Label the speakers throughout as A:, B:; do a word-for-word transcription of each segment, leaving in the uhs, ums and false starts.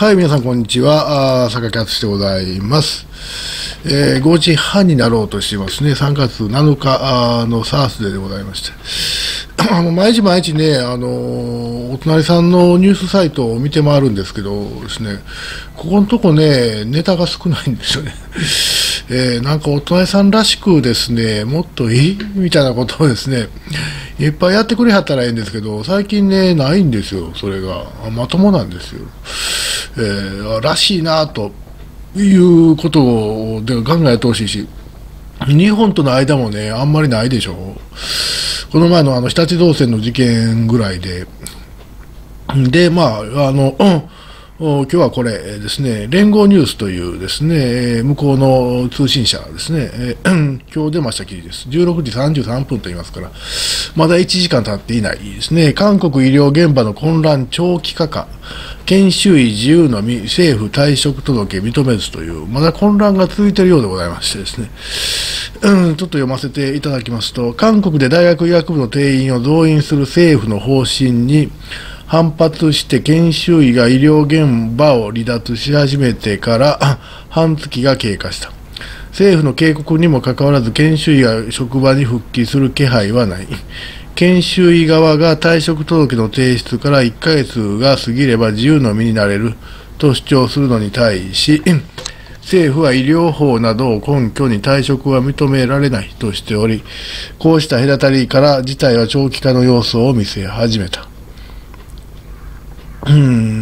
A: はい、皆さん、こんにちは。あー榊敦でございます。えー、ごじはんになろうとしていますね。さんがつなのかあのサースデーでございまして。あの毎日毎日ね、あのお隣さんのニュースサイトを見て回るんですけどですね、ここのとこね、ネタが少ないんですよね。えー、なんかお隣さんらしくですね、もっといいみたいなことをですね、いっぱいやってくれはったらいいんですけど、最近ね、ないんですよ、それが。まともなんですよ。えー、らしいなということをで考えてほしいし、日本との間もね、あんまりないでしょう。この前のあの日立造船の事件ぐらいで、で、まあ、あの、うん今日はこれですね、連合ニュースというですね、向こうの通信社ですね、今日出ました記事です。じゅうろくじさんじゅうさんぷんと言いますから、まだいちじかん経っていないですね。韓国医療現場の混乱長期化か、研修医自由のみ、政府退職届認めずという、まだ混乱が続いているようでございましてですね、うん、ちょっと読ませていただきますと、韓国で大学医学部の定員を増員する政府の方針に、反発して研修医が医療現場を離脱し始めてから半月が経過した。政府の警告にもかかわらず研修医が職場に復帰する気配はない。研修医側が退職届の提出からいっかげつが過ぎれば自由の身になれると主張するのに対し、政府は医療法などを根拠に退職は認められないとしており、こうした隔たりから事態は長期化の様相を見せ始めた。うん、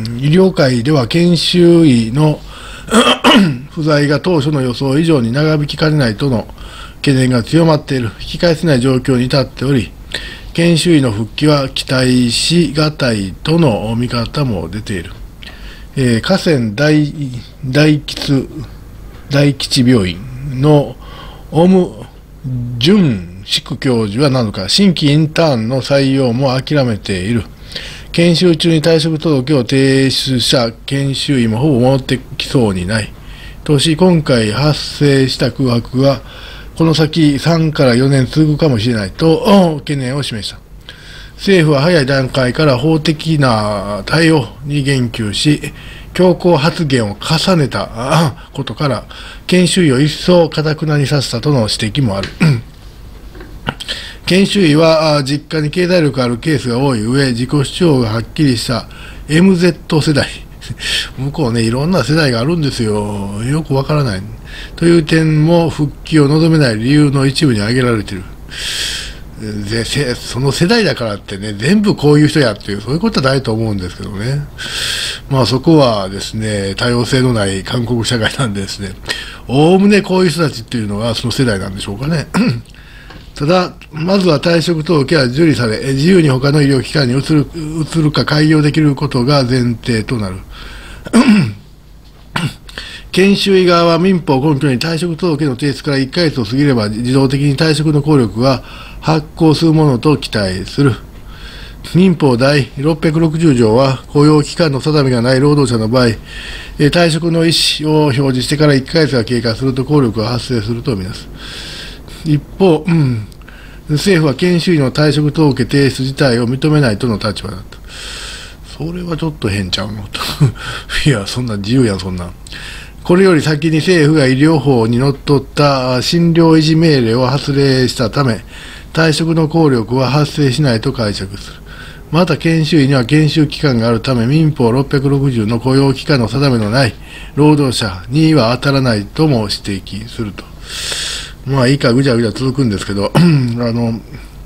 A: 医療界では研修医の不在が当初の予想以上に長引きかねないとの懸念が強まっている。引き返せない状況に至っており、研修医の復帰は期待しがたいとの見方も出ている。えー、河川大大吉大吉病院のオム・ジュンシク教授はなのか、新規インターンの採用も諦めている。研修中に退職届を提出した研修医もほぼ戻ってきそうにないとし、今回発生した空白がこの先さんからよねん続くかもしれないと懸念を示した。政府は早い段階から法的な対応に言及し、強硬発言を重ねたことから研修医を一層堅くなにさせたとの指摘もある。研修医は実家に経済力があるケースが多い上、自己主張がはっきりした エムゼット 世代。向こうね、いろんな世代があるんですよ。よくわからない。という点も復帰を望めない理由の一部に挙げられている。で、その世代だからってね、全部こういう人やっていう、そういうことはないと思うんですけどね。まあそこはですね、多様性のない韓国社会なんでですね、おおむねこういう人たちっていうのがその世代なんでしょうかね。ただ、まずは退職届は受理され、自由に他の医療機関に移る、移るか開業できることが前提となる。研修医側は民法を根拠に退職届の提出からいっかげつを過ぎれば自動的に退職の効力が発行するものと期待する。民法第ろっぴゃくろくじゅう条は雇用期間の定めがない労働者の場合、退職の意思を表示してからいっかげつが経過すると効力が発生するとみなす。一方、うん、政府は研修医の退職届提出自体を認めないとの立場だった。それはちょっと変ちゃうのと。いや、そんな自由やん、そんな。これより先に政府が医療法にのっとった診療維持命令を発令したため、退職の効力は発生しないと解釈する。また研修医には研修期間があるため、民法ろっぴゃくろくじゅうの雇用期間の定めのない労働者には当たらないとも指摘すると。まあいいかぐちゃぐちゃ続くんですけど、あの、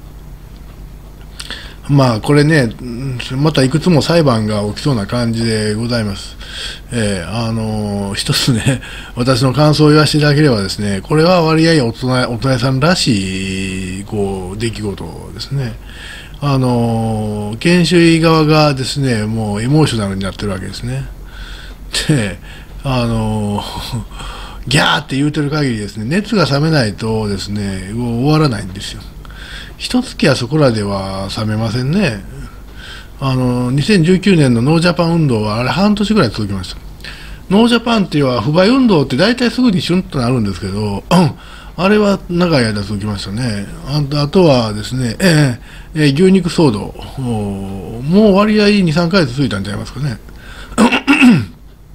A: まあこれね、またいくつも裁判が起きそうな感じでございます。えー、あの、一つね、私の感想を言わせていただければですね、これは割合大人、大人さんらしい、こう、出来事ですね。あの、研修医側がですね、もうエモーショナルになってるわけですね。で、あの、ギャーって言うてる限りですね、熱が冷めないとですね、終わらないんですよ。一月はそこらでは冷めませんね。あの、にせんじゅうきゅうねんのノージャパン運動はあれ半年ぐらい続きました。ノージャパンっていうのは不買運動って大体すぐにシュンとなるんですけど、あれは長い間続きましたね。あと、あとはですね、えーえー、牛肉騒動、もう割合に、さんかげつ続いたんちゃいますかね。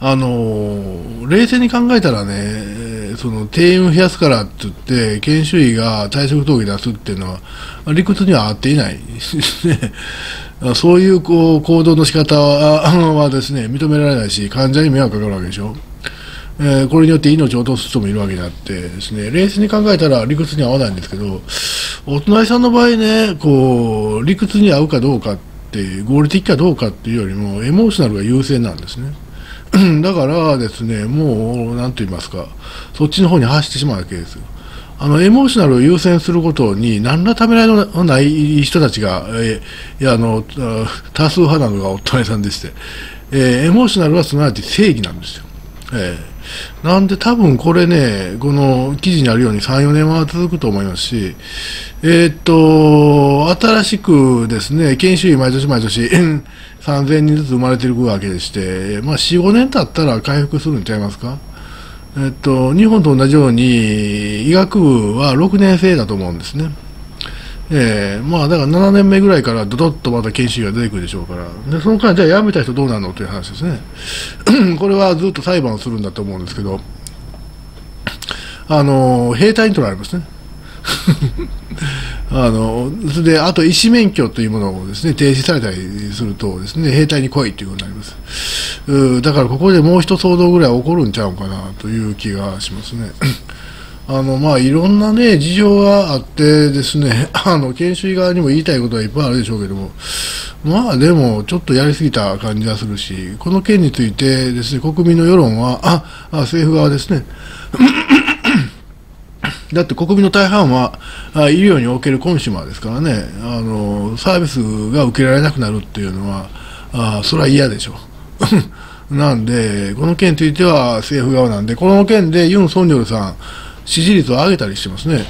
A: あの冷静に考えたらね、その定員を増やすからって言って研修医が退職届出すっていうのは理屈には合っていないですね。そういうこう行動の仕方は、はですね認められないし、患者に迷惑かかるわけでしょ。えー、これによって命を落とす人もいるわけであってですね、冷静に考えたら理屈に合わないんですけど、お隣さんの場合ね、こう理屈に合うかどうかって合理的かどうかっていうよりもエモーショナルが優先なんですね。だからですね、もう何と言いますか、そっちの方に走ってしまうわけですよ。あのエモーショナルを優先することに何らためらいのない人たちが、えー、いやあの多数派なのがお隣さんでして、えー、エモーショナルはすなわち正義なんですよ。えーなんで多分これね、この記事にあるようにさん、よねんは続くと思いますし、えーっと、新しくですね、研修医毎年毎年さんぜんにんずつ生まれていくわけでして、まあよん、ごねん経ったら回復するんちゃいますか。えーっと、日本と同じように医学部はろくねん生だと思うんですね。えー、まあだからななねんめぐらいからドドッとまた研修医が出てくるでしょうから、でその間じゃあ辞めた人どうなるのという話ですね。これはずっと裁判をするんだと思うんですけど、あの兵隊に取られますね。あのそれであと医師免許というものをですね停止されたりするとですね兵隊に来いということになります。うだからここでもう一騒動ぐらい起こるんちゃうかなという気がしますね。あのまあ、いろんな、ね、事情があってですね、あの研修医側にも言いたいことはいっぱいあるでしょうけども、まあでもちょっとやりすぎた感じがするし、この件についてですね国民の世論は、ああ政府側ですね、だって国民の大半はあ医療におけるコンシュマーですからね、あのサービスが受けられなくなるっていうのは、あそれは嫌でしょう。なんで、この件については政府側なんで、この件でユン・ソンニョルさん、支持率を上げたりしてますね。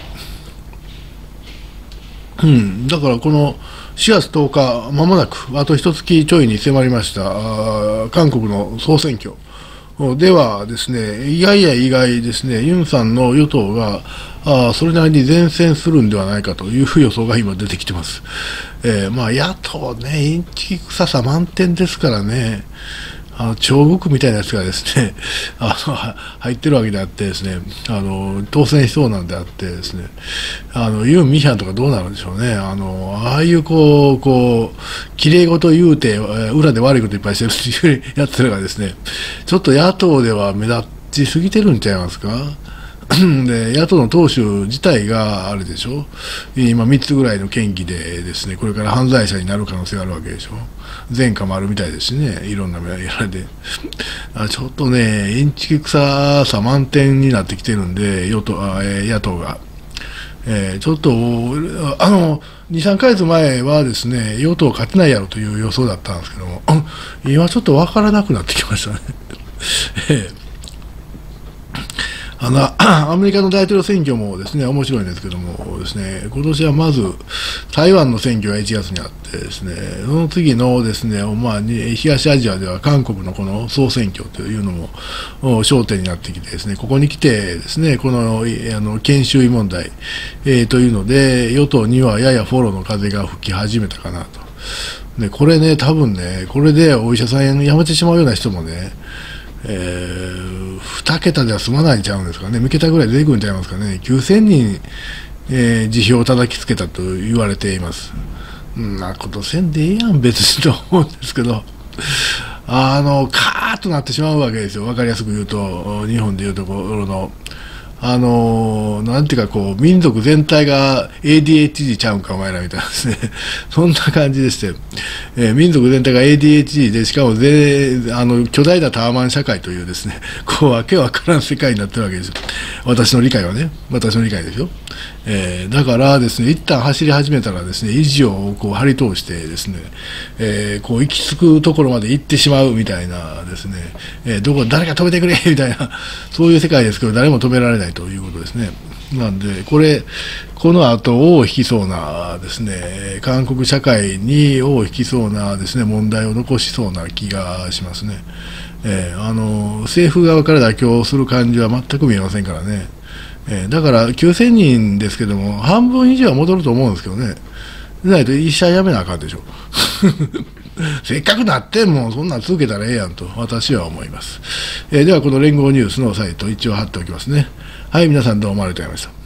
A: うん、だからこのしがつとおか、まもなくあと一月ちょいに迫りました韓国の総選挙ではですね、意外や意外ですね、ユンさんの与党があそれなりに善戦するんではないかという予想が今出てきてます。えー、まあ野党ね、インチキ臭さ満点ですからね。あの彫刻みたいなやつがですねあの入ってるわけであってですね、あの当選しそうなんであってですね、あのユン・ミヒャンとかどうなるんでしょうね。あのああいうこうこう綺麗事言うて裏で悪いこといっぱいしてるやつらがですね、ちょっと野党では目立ちすぎてるんちゃいますか。で野党の党首自体があれでしょ、今みっつぐらいの嫌疑でですね、これから犯罪者になる可能性があるわけでしょ。前科もあるみたいですしね、いろんなやられてあちょっとねインチキ臭さ満点になってきてるんで、与党あ、えー、野党が、えー、ちょっとあのに、さんかげつまえはですね与党勝てないやろという予想だったんですけども、今ちょっと分からなくなってきましたね。えーあのアメリカの大統領選挙もですね面白いんですけどもですね、今年はまず台湾の選挙がいちがつにあってですね、その次のですね、まあ、東アジアでは韓国のこの総選挙というのも焦点になってきてですね、ここに来てですね、このあの研修医問題、えー、というので与党にはややフォローの風が吹き始めたかなと。でこれね、多分ね、これでお医者さん辞めてしまうような人もね、えー、に桁では済まないんちゃうんですかね、さん桁ぐらい出てくるんちゃいますかね、きゅうせんにん、えー、辞表を叩きつけたと言われています。んなことせんでええやん、別にと思うんですけど、あのカーッとなってしまうわけですよ、分かりやすく言うと、日本でいうところの。あのー、なんていうかこう民族全体が エーディーエイチディー ちゃうんかお前らみたいなですねそんな感じでして、えー、民族全体が エーディーエイチディー でしかもぜあの巨大なタワマン社会というですねこうわけわからん世界になってるわけですよ、私の理解はね、私の理解ですよ。えー、だからですね、一旦走り始めたらですね、意地をこう張り通してですね、えー、こう行き着くところまで行ってしまうみたいなですね、えー、どこ誰か止めてくれみたいなそういう世界ですけど、誰も止められないということですね。なんでこれこの後を引きそうなですね、韓国社会にを引きそうなですね問題を残しそうな気がしますね。えー、あの政府側から妥協する感じは全く見えませんからね。えー、だからきゅうせんにんですけども、半分以上は戻ると思うんですけどね。でないと医者辞めなあかんでしょ。 せっかくなってんもん、そんなん続けたらええやんと、私は思います。えー、では、この連合ニュースのサイト、一応貼っておきますね。はい、皆さんどうもありがとうございました。